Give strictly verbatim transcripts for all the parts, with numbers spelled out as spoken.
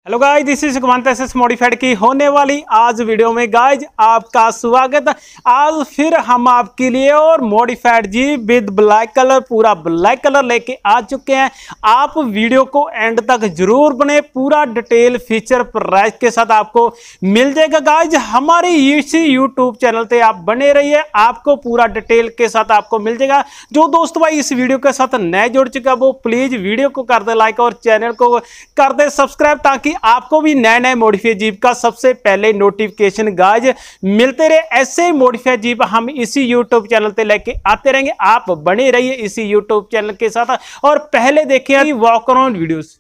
Hello guys, this is Sukmant SS modified की होने वाली आज वीडियो में गाइस आपका स्वागत। आज फिर हम आपके लिए और मॉडिफाइड जी विद ब्लैक कलर, पूरा ब्लैक कलर लेके आ चुके हैं। आप वीडियो को एंड तक जरूर बने, पूरा डिटेल फीचर प्राइस के साथ आपको मिल जाएगा गाइस। हमारे इसी यूट्यूब चैनल पे आप बने रहिए, आपको पूरा डिटेल के साथ आपको मिल जाएगा। जो दोस्त भाई इस वीडियो के साथ नए जुड़ चुका वो प्लीज वीडियो को कर दे लाइक और चैनल को कर दे सब्सक्राइब, ताकि आपको भी नए नए मॉडिफाइड जीप का सबसे पहले नोटिफिकेशन गाइज मिलते रहे। ऐसे मॉडिफाइड जीप हम इसी यूट्यूब चैनल पे लेके आते रहेंगे। आप बने रहिए इसी यूट्यूब चैनल के साथ और पहले देखिए वॉक अराउंड वीडियोस।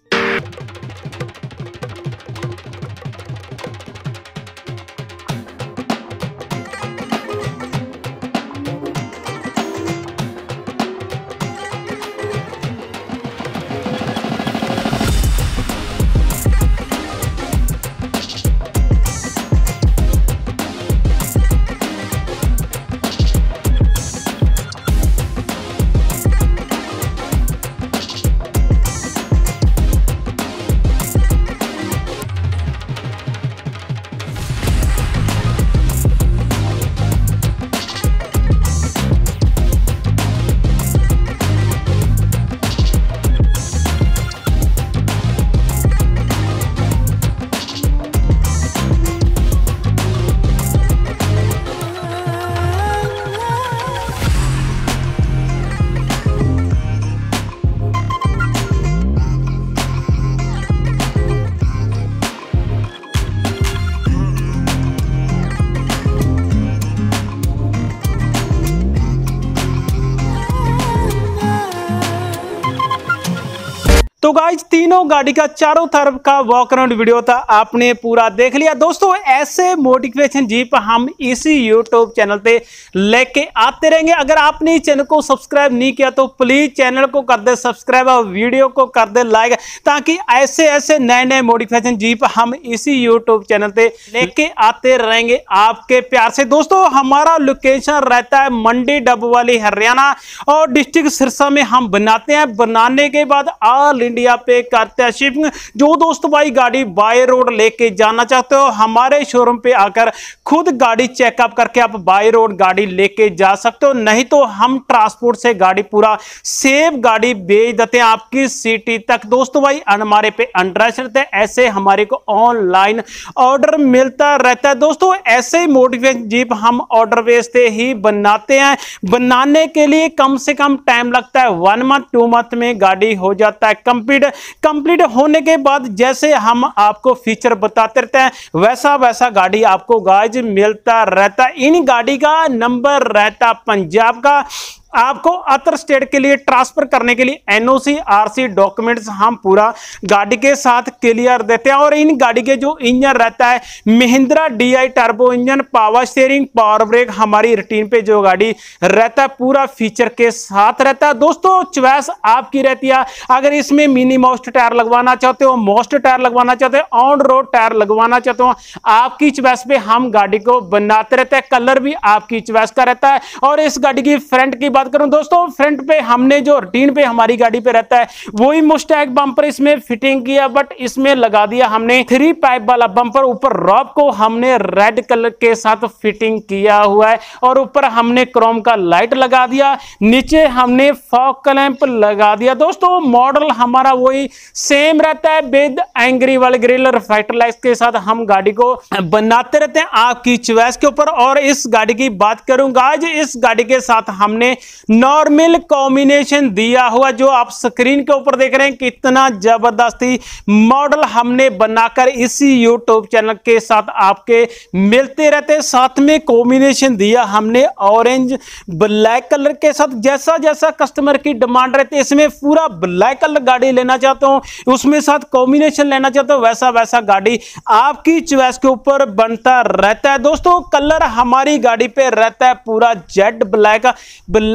तो गाइज तीनों गाड़ी का चारों तरफ का वॉक अराउंड वीडियो था, आपने पूरा देख लिया। दोस्तों ऐसे मोटिवेशन जीप हम इसी यूट्यूब चैनल पे लेके आते रहेंगे। अगर आपने इस चैनल को सब्सक्राइब नहीं किया तो प्लीज चैनल को कर दे सब्सक्राइब और वीडियो को कर दे लाइक, ताकि ऐसे ऐसे नए नए मोटिवेशन जीप हम इसी यूट्यूब चैनल पे लेके आते रहेंगे आपके प्यार से। दोस्तों हमारा लोकेशन रहता है मंडी डबवाली हरियाणा और डिस्ट्रिक्ट सिरसा में हम बनाते हैं। बनाने के बाद ऑल इंडिया पे करते हैं शिपिंग। जो दोस्त भाई गाड़ी बाय रोड लेके जाना चाहते हो हमारे शोरूम पे आकर खुद गाड़ी चेकअप करके आप बाय रोड गाड़ी लेके जा सकते हो, नहीं तो हम ट्रांसपोर्ट से गाड़ी पूरा सेफ गाड़ी भेज देते हैं आपकी सिटी तक। दोस्तों भाई हमारे पे इंटरेस्ट रहते हैं, ऐसे हमारे को ऑनलाइन ऑर्डर मिलता रहता है। दोस्तों ऐसे ही मोटिवेशन जीप हम ऑर्डर बेस से ही बनाते हैं। बनाने के लिए कम से कम टाइम लगता है वन मंथ टू मंथ में गाड़ी हो जाता है कंप्लीट। कंप्लीट होने के बाद जैसे हम आपको फीचर बताते रहते हैं वैसा वैसा गाड़ी आपको गाइज मिलता रहता है। इन गाड़ी का नंबर रहता पंजाब का। आपको अदर स्टेट के लिए ट्रांसफर करने के लिए एनओसी आरसी डॉक्यूमेंट्स हम पूरा गाड़ी के साथ क्लियर देते हैं। और इन गाड़ी के जो इंजन रहता है Mahindra DI turbo engine, power steering, power brake, हमारी रूटीन पे जो गाड़ी रहता है पूरा फीचर के साथ रहता है। दोस्तों चॉइस आपकी रहती है। अगर इसमें मिनी मोस्ट टायर लगवाना चाहते हो, मोस्ट टायर लगवाना चाहते हो, ऑन रोड टायर लगवाना चाहते हो, आपकी चॉइस पे हम गाड़ी को बनाते रहते हैं। कलर भी आपकी चॉइस का रहता है। और इस गाड़ी की फ्रंट की बात करूं दोस्तों, फ्रंट पे हमने जो रूटीन पे हमारी गाड़ी पे रहता है वही मुस्टैग बम्पर इसमें फिटिंग किया, बट इसमें लगा दिया हमने थ्री पाइप वाला बम्पर। ऊपर रॉब को हमने रेड कलर के साथ फिटिंग किया हुआ है और ऊपर हमने क्रोम का लाइट लगा दिया, नीचे हमने फॉग क्लैंप लगा दिया। दोस्तों मॉडल हमारा वही सेम रहता है विद एंग्री वाले ग्रिल रिफ्लेक्टर लाइट्स के साथ हम गाड़ी को बनाते रहते हैं आपकी चॉइस के ऊपर। और इस गाड़ी की बात करूं गाइस, इस गाड़ी के साथ हमने नॉर्मल कॉम्बिनेशन दिया हुआ जो आप स्क्रीन के ऊपर देख रहे हैं। कितना जबरदस्ती मॉडल हमने बनाकर इसी यूट्यूब चैनल के साथ आपके मिलते रहते हैं। साथ में कॉम्बिनेशन दिया हमने ऑरेंज ब्लैक कलर के साथ। जैसा जैसा कस्टमर की डिमांड रहती है, इसमें पूरा ब्लैक कलर गाड़ी लेना चाहता हूं उसमें साथ कॉम्बिनेशन लेना चाहता हूं, वैसा वैसा गाड़ी आपकी चॉइस के ऊपर बनता रहता है। दोस्तों कलर हमारी गाड़ी पे रहता है पूरा jet black. Black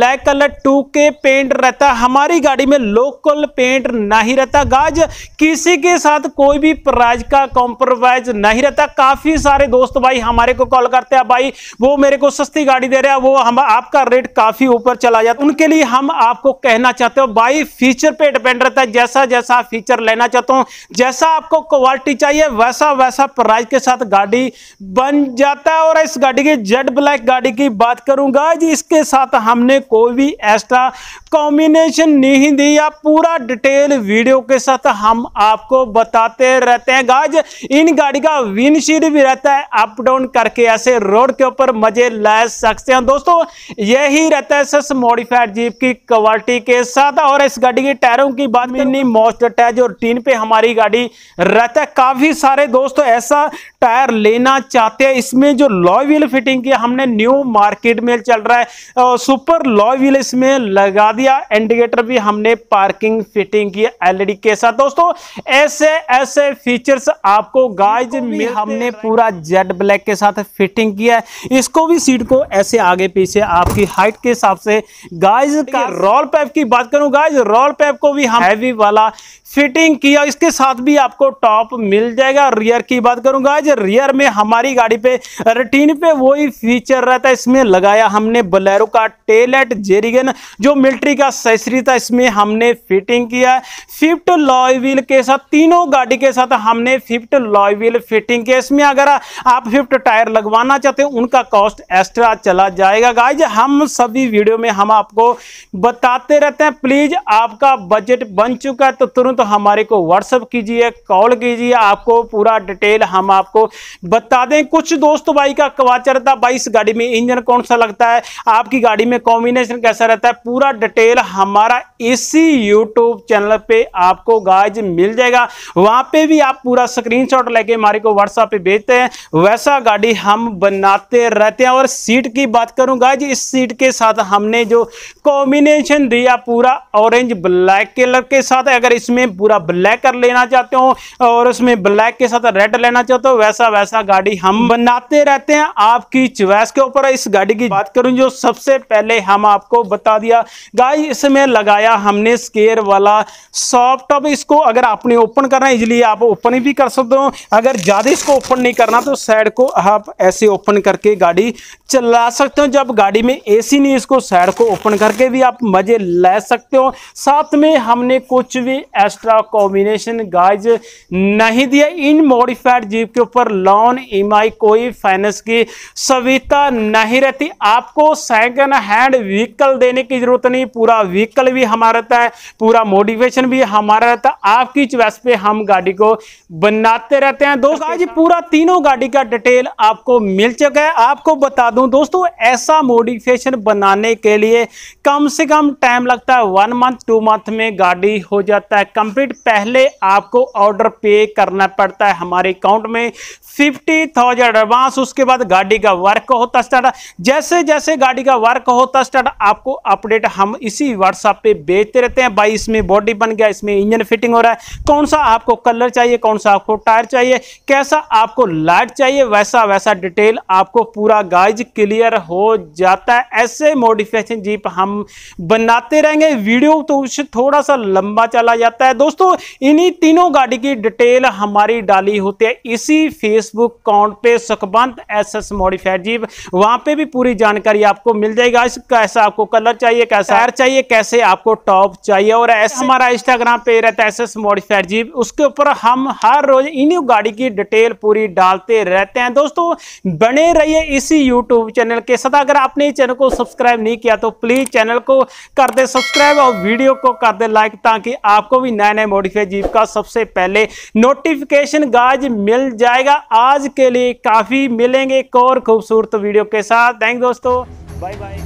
black colour two के पेंट रहता है। हमारी गाड़ी में लोकल पेंट नहीं रहता गाइज, किसी के साथ कोई भी प्राइस का कॉम्प्रोमाइज नहीं रहता। काफी सारे दोस्त भाई हमारे को कॉल करते हैं, भाई वो मेरे को सस्ती गाड़ी दे रहा है, वो हम आपका रेट काफी ऊपर चला जाता है। उनके लिए हम आपको कहना चाहते हो भाई फीचर पे डिपेंड रहता है, जैसा जैसा फीचर लेना चाहते हो, जैसा आपको क्वालिटी चाहिए वैसा वैसा प्राइस के साथ गाड़ी बन जाता है। और इस गाड़ी की जेड ब्लैक गाड़ी की बात करूंगा जी, इसके साथ हमने कोई भी एक्स्ट्रा कॉम्बिनेशन नहीं दिया, पूरा डिटेल वीडियो के साथ हम आपको बताते रहते हैं गाइज। इन गाड़ी का विंडशील्ड भी रहता है, अप डाउन करके ऐसे रोड के ऊपर मजे ले सकते हैं दोस्तों। यही रहता है एसएस मॉडिफाइड जीप की क्वालिटी के साथ। और इस गाड़ी के टायरों की बात में मोस्ट टायर जो रूटीन पे हमारी गाड़ी रहता है, काफी सारे दोस्तों ऐसा टायर लेना चाहते हैं। इसमें जो लॉय व्हील फिटिंग की हमने न्यू मार्केट में चल रहा है, सुपर लॉय व्हील इसमें लगा दिया, इंडिकेटर भी हमने पार्किंग फिटिंग की एलईडी के साथ दोस्तों। ऐसे ऐसे फीचर्स आपको गाइज में हमने पूरा जेड ब्लैक के साथ फिटिंग किया है। इसको भी सीट को ऐसे आगे पीछे आपकी हाइट के हिसाब से गाइज का रोल पैप की बात करूं गाइज, रोल पैप को भी हम हैवी वाला फिटिंग किया, इसके साथ भी आपको टॉप मिल जाएगा। रियर की बात करूं गाइज, रियर में हमारी गाड़ी पे रूटीन पे वही फीचर रहता है, इसमें लगाया हमने बोलेरो का टेल लाइट जेरिगन जो मिलिट्री का एक्सेसरी था, इसमें हमने फिटिंग किया है। फिफ्थ लॉय व्हील के साथ तीनों गाड़ी के साथ हमने फिफ्थ लॉय व्हील फिटिंग किया। इसमें अगर आप फिफ्थ टायर लगवाना चाहते हो उनका कॉस्ट एक्स्ट्रा चला जाएगा गाइज। हम सभी वीडियो में हम आपको बताते रहते हैं। प्लीज आपका बजट बन चुका है तो तुरंत हमारे को व्हाट्सएप कीजिए, कॉल कीजिए, आपको पूरा डिटेल हम आपको बता दें। कुछ दोस्तों भाई का क्वाचर था, भाई इस गाड़ी में इंजन कौन सा लगता है, आपकी गाड़ी में कॉम्बिनेशन कैसा रहता है, पूरा डिटेल हमारा इसी यूट्यूब चैनल पे आपको गाइज मिल जाएगा। वहां पे भी आप पूरा स्क्रीनशॉट लेके हमारे को व्हाट्सएप पे भेजते हैं, वैसा गाड़ी हम बनाते रहते हैं। और सीट की बात करूं गाइज, इस सीट के साथ हमने जो कॉम्बिनेशन दिया पूरा ऑरेंज ब्लैक कलर के साथ, अगर इसमें पूरा ब्लैक कर लेना चाहते हो और उसमें ब्लैक के साथ रेड लेना चाहते हो वैसा वैसा गाड़ी हम बनाते रहते हैं आपकी चॉइस के ऊपर। इस गाड़ी की बात करूं जो सबसे पहले हम आपको बता दिया गाइस, इसमें लगाया हमने स्केयर वाला सॉफ्ट टॉप। इसको अगर आपने ओपन करना है इजीली आप ओपन भी कर सकते हो, अगर ज्यादा इसको ओपन नहीं करना तो साइड को आप ऐसे ओपन करके गाड़ी चला सकते हो। जब गाड़ी में एसी नहीं इसको साइड को ओपन करके भी आप मजे ले सकते हो। साथ में हमने कुछ भी एक्स्ट्रा कॉम्बिनेशन गाइज नहीं दिया। इन मॉडिफाइड जीप के ऊपर लोन ईएमआई कोई फाइनेंस की सुविधा नहीं रहती, आपको सेकंड हैंड व्हीकल देने की जरूरत नहीं, पूरा व्हीकल भी हमारा रहता है, पूरा मॉडिफिकेशन भी हमारा रहता है। आपकी चॉइस पे हम गाड़ी को बनाते रहते हैं दोस्तों। आज पूरा तीनों गाड़ी का डिटेल आपको मिल चुका है। आपको बता दूं दोस्तों, ऐसा मॉडिफिकेशन बनाने के लिए कम से कम टाइम लगता है वन मंथ टू मंथ में गाड़ी हो जाता है कंप्लीट। पहले आपको ऑर्डर पे करना पड़ता है हमारे अकाउंट में फिफ्टी थाउजेंड एडवांस, उसके बाद गाड़ी का वर्क होता स्टार्ट। जैसे जैसे गाड़ी का वर्क होता स्टार्ट आपको अपडेट हम इसी व्हाट्सएप पे भेजते रहते हैं। भाई इसमें बॉडी बन गया, इसमें इंजन फिटिंग हो रहा है, कौन सा आपको कलर चाहिए, कौन सा आपको टायर चाहिए, कैसा आपको लाइट चाहिए, वैसा वैसा डिटेल आपको पूरा गाइज क्लियर हो जाता है। ऐसे मॉडिफिकेशन जीप हम बनाते रहेंगे। वीडियो तो थोड़ा सा लंबा चला जाता है दोस्तों। इन्हीं तीनों गाड़ी की डिटेल हमारी डाली होती है इसी फेसबुक अकाउंट पे सुखबंत एसएस मॉडिफाइड जीप, वहां पे भी पूरी जानकारी आपको मिल जाएगा। कैसा आपको कलर चाहिए, कैसा टायर चाहिए, कैसे आपको टॉप चाहिए। और ऐसे हमारा इंस्टाग्राम पे रहता है एसएस मॉडिफाइड जीप, उसके ऊपर हम हर रोज इन्हीं गाड़ी की डिटेल पूरी डालते रहते हैं दोस्तों। बने रहिए इसी यूट्यूब चैनल के साथ। अगर आपने चैनल को सब्सक्राइब नहीं किया तो प्लीज चैनल को कर दे सब्सक्राइब और वीडियो को कर दे लाइक, ताकि आपको भी नए नए मॉडिफाइड जीप का सबसे पहले नोटिफिकेशन गाइज मिल जाएगा। आज के लिए काफी, मिलेंगे एक और खूबसूरत वीडियो के साथ। थैंक दोस्तों, बाय बाय।